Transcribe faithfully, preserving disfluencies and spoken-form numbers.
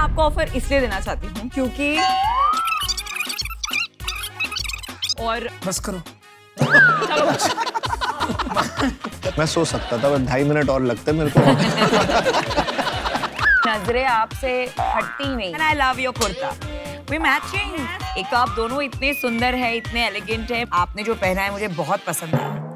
आपको ऑफर इसलिए देना चाहती हूँ क्योंकि और बस करो। चलो मैं सो सकता था, ढाई मिनट और लगते मेरे को। नजरें आपसे हटती नहीं। And I love your kurta. We matching। एक तो आप दोनों इतने सुंदर है, इतने एलिगेंट है। आपने जो पहना है मुझे बहुत पसंद है।